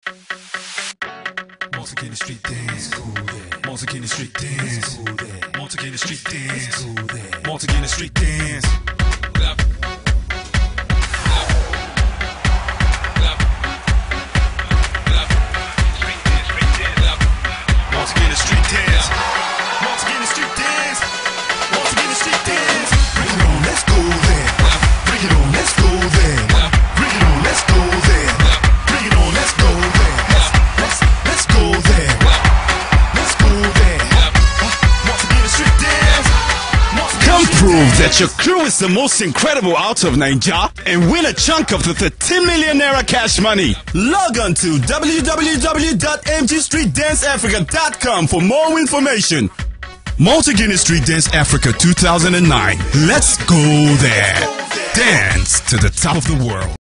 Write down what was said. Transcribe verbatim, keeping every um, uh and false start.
Malta Guinness street dance, Malta Guinness street dance, Malta Guinness street dance, Malta Guinness street dance. Malta Guinness street dance, Malta Guinness street dance, Malta Guinness street dance. Bring it on, let's go there. Bring it on, let's go there. Bring it on, let's go there. Bring it on, let's go there. Let's let's let's go there. Let's go there. Malta Guinness street dance. Come prove that your crew is the most incredible out of Nigeria and win a chunk of the thirteen million naira cash money. Log on to w w w dot m g street dance africa dot com for more information. Malta Guinness Street Dance Africa two thousand nine. Let's go there. Dance to the top of the world.